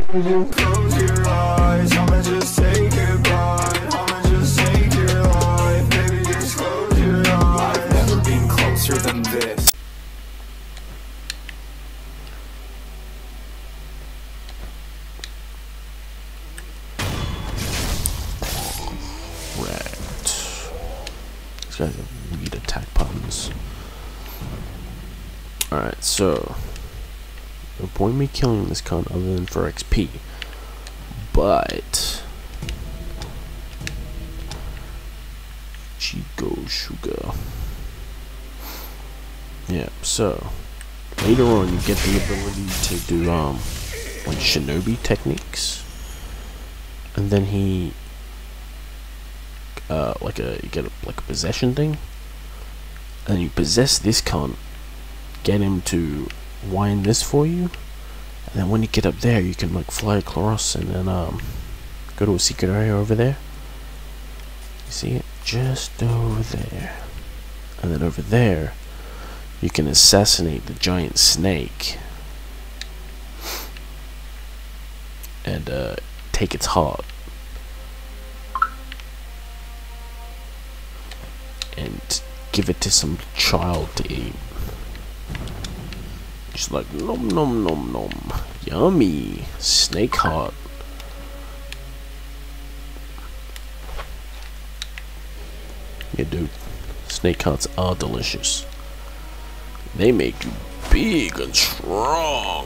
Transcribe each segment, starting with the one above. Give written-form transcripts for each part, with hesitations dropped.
Close your eyes, I'ma just take goodbye. I'ma just take your life, baby, just close your eyes. I've never been closer than this. Right. These guys have weird attack patterns. Alright, so no point in me killing this cunt other than for XP. But Chico Sugar. Yeah, so later on you get the ability to do like shinobi techniques. And then he you get like a possession thing. And you possess this cunt, get him to wind this for you, and then when you get up there you can like fly across and then go to a secret area over there. You see it? Just over there. And then over there you can assassinate the giant snake and take its heart and give it to some child to eat. Just like nom nom nom nom, yummy snake heart. Yeah, dude, snake hearts are delicious. They make you big and strong.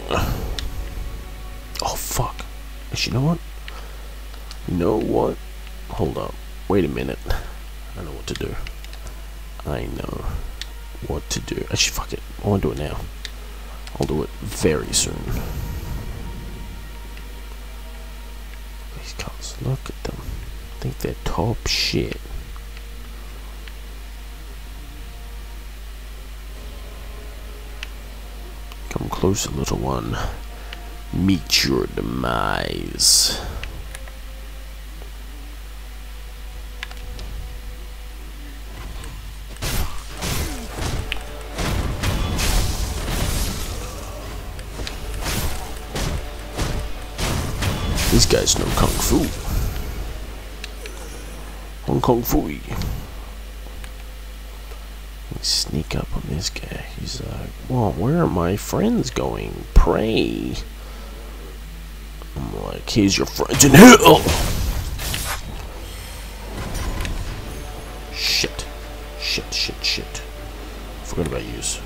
Oh fuck! You know what? You know what? Hold up. Wait a minute. I know what to do. I know what to do. Actually, fuck it. I want to do it now. I'll do it very soon. These cars, look at them. I think they're top shit. Come closer, little one. Meet your demise. These guys know Kung Fu. Kung Fu. Sneak up on this guy. He's like, well, where are my friends going? Pray. I'm like, here's your friends in hell. Shit. Shit, shit, shit. Forgot about yous.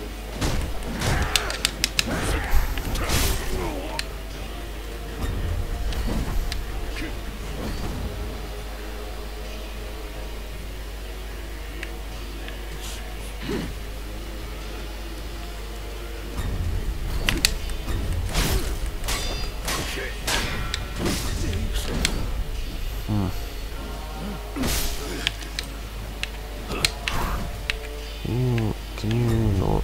Can you not?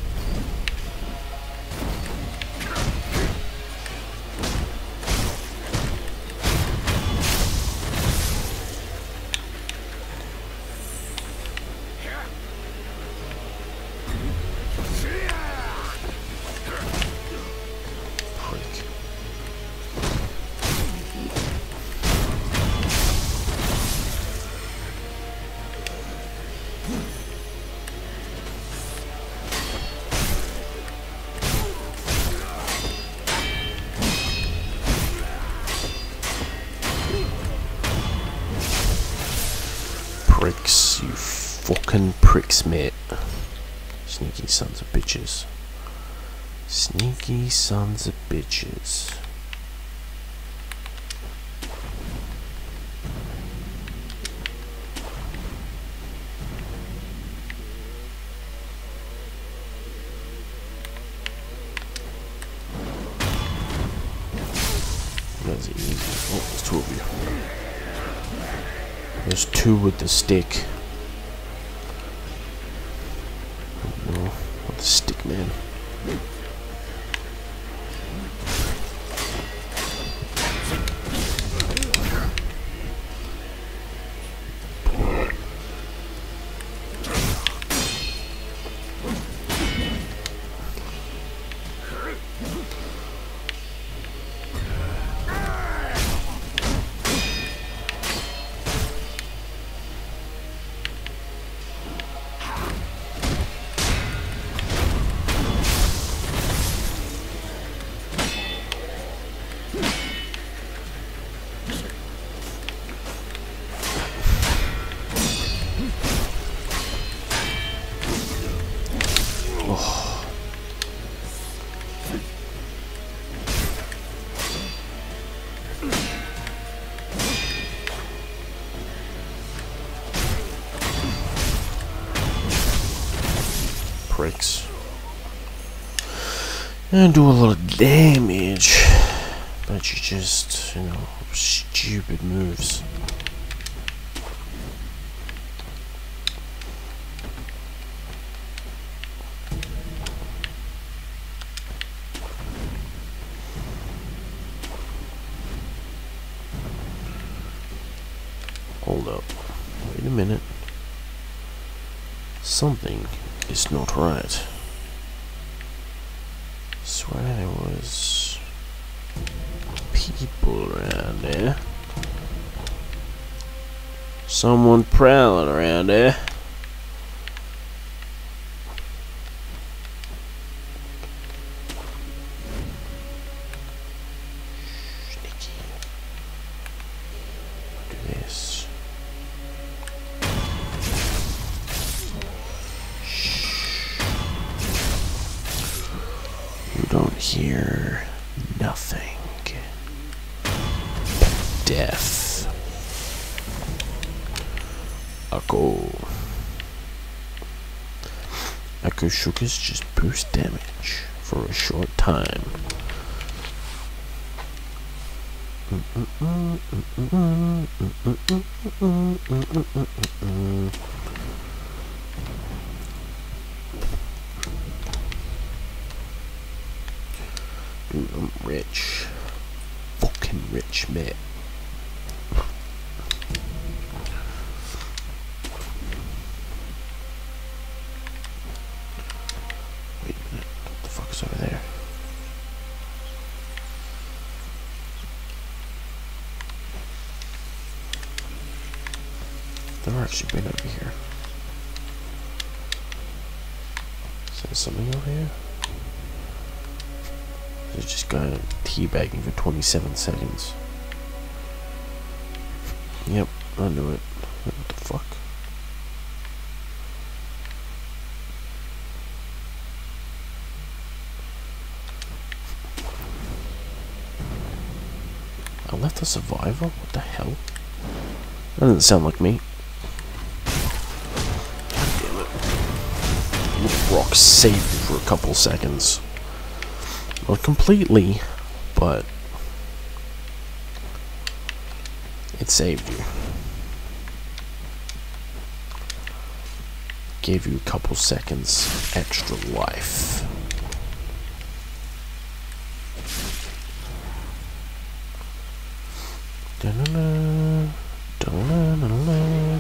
Pricks, you fucking pricks, mate. Sneaky sons of bitches. Sneaky sons of bitches. That's easy. Oh, there's two of you. There's two with the stick. Oh, no, with the stick, man. and do a little damage, but you just, stupid moves. Hold up. Wait a minute. Something is not right. Swear there was people around there. Someone prowling around there. Sneaky. Do this. You don't hear nothing. Death. Echo Shookers just boost damage for a short time. Dude, I'm rich. Fucking rich, man. Wait a minute. What the fuck is over there? I've never actually been over here. Is there something over here? There's just guy teabagging for 27 seconds. Yep, I knew it. What the fuck? I left a survivor? What the hell? That doesn't sound like me. Damn it. Little rock saved me for a couple seconds. Not completely, but it saved you. Gave you a couple seconds extra life. Da-na-na, da-na-na-na-na.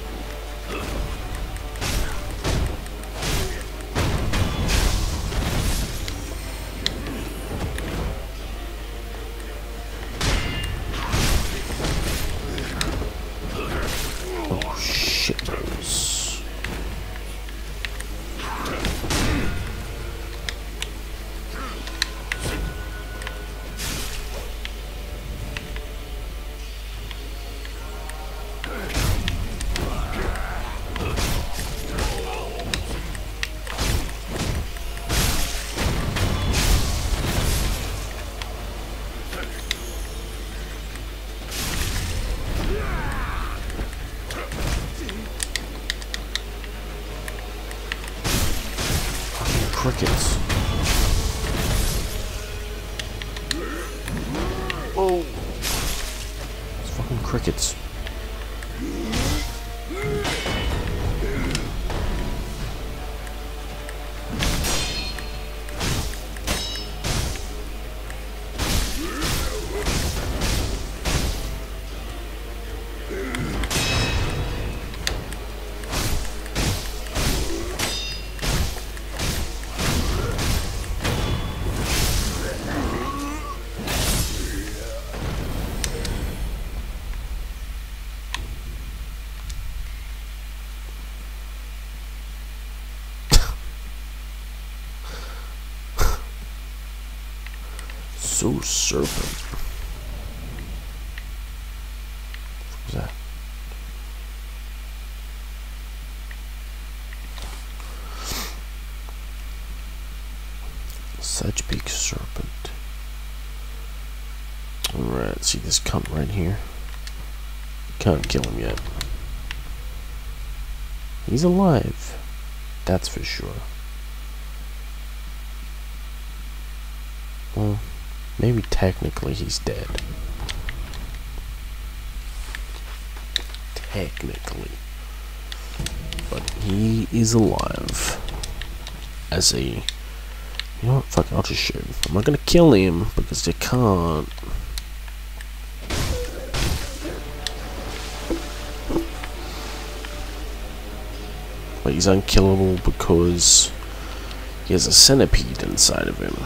Oh shit balls. Crickets. Oh, it's fucking crickets. So serpent. What was that? Such big serpent. Alright, see this cunt right here? Can't kill him yet. He's alive. That's for sure. Well, maybe technically he's dead. Technically. But he is alive. As a... You know what? Fuck, I'll just shoot. I'm not gonna kill him because they can't. But he's unkillable because he has a centipede inside of him.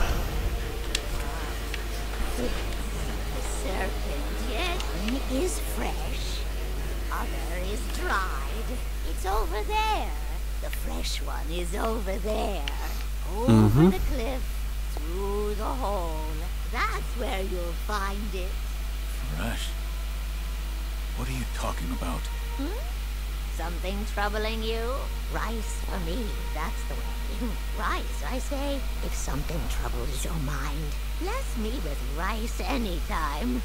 The serpent, yes, one is fresh, other is dried. It's over there. The fresh one is over there. Over the cliff, through the hole. That's where you'll find it. Fresh? What are you talking about? Something troubling you? Rice for me, that's the way. Rice, I say. If something troubles your mind, bless me with rice anytime.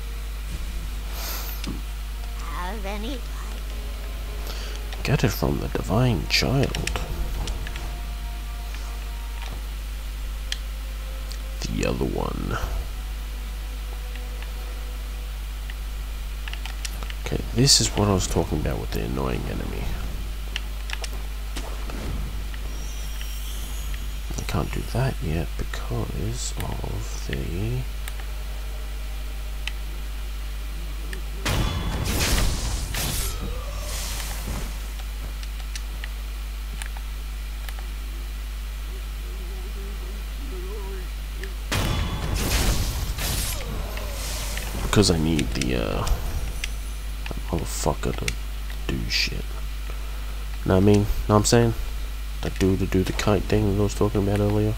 Have any rice? Get it from the divine child. The other one. Okay, this is what I was talking about with the annoying enemy. I can't do that yet because of the... Because I need the, motherfucker to do shit. Know what I mean? Know what I'm saying? That dude to do the kite thing that I was talking about earlier.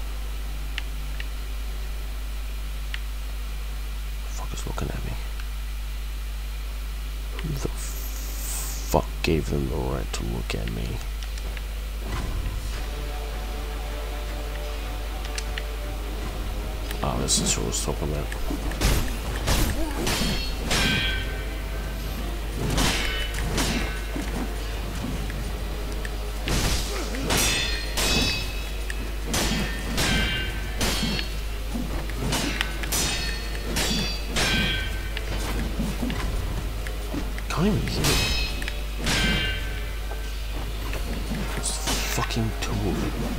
Fucker's looking at me. Who the fuck gave them the right to look at me? Oh, this is what I was talking about. Can't even hear it. It's fucking tool.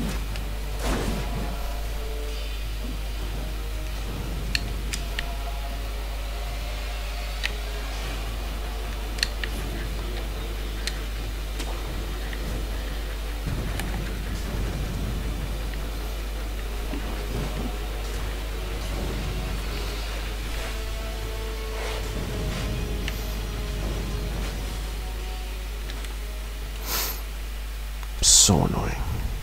So annoying.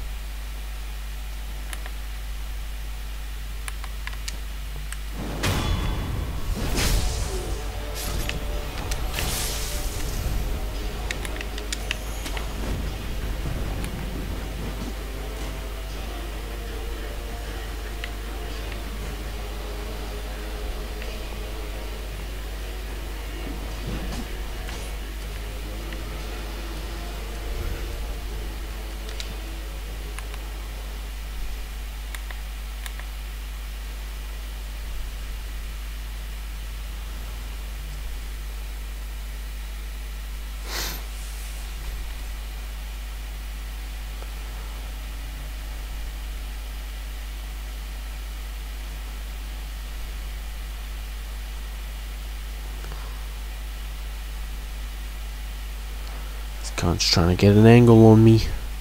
Cunt's trying to get an angle on me.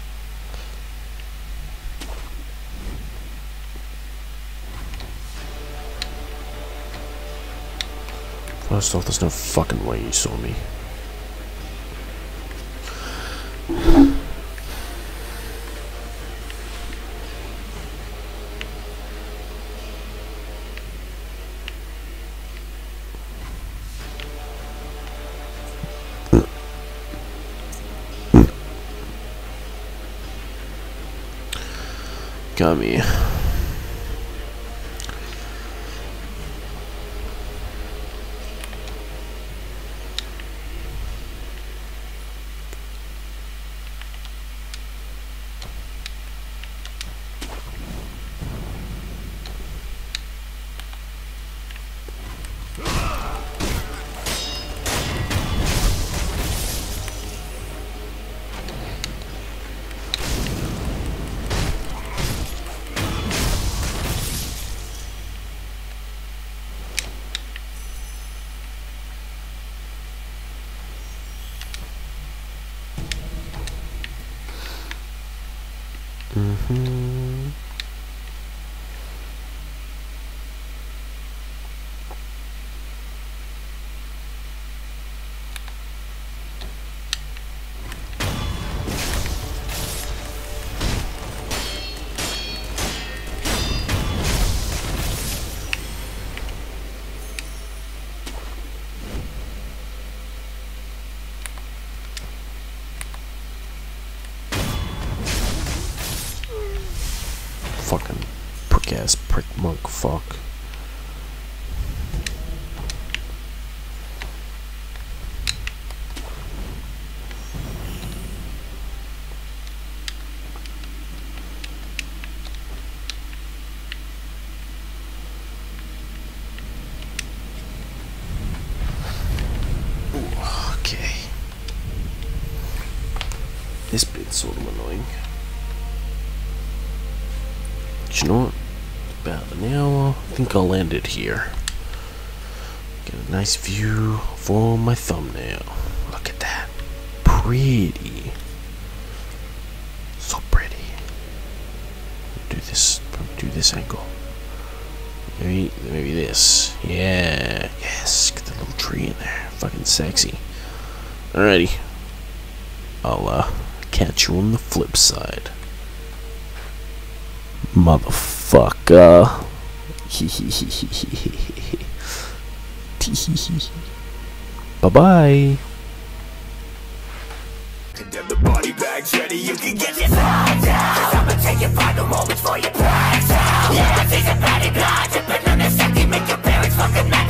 First off, there's no fucking way you saw me. Got me. Fucking prick-ass prick monk fuck. Ooh, okay. This bit's sort of annoying. You know what? About an hour. I think I'll end it here. Get a nice view for my thumbnail. Look at that. Pretty. So pretty. Do this angle. Maybe this. Yeah. Yes. Get the little tree in there. Fucking sexy. Alrighty. I'll catch you on the flip side. Motherfucker. Bye-bye. Get the body bags ready, you can get your side down. Cause I'ma take your final moments for your pride down. Yeah, I see some body blood dripping on the safety, make your parents fucking mad.